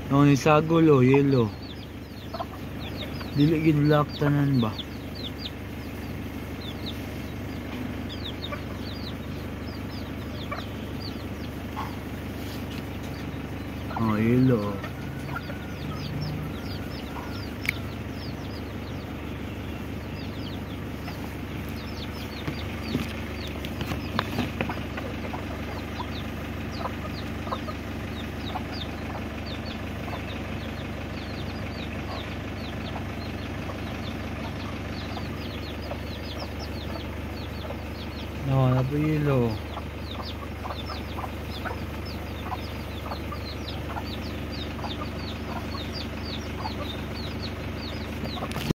No, ni sagol oh, yellow. Dili gid black tanan ba? Oh, yellow. No, napilo.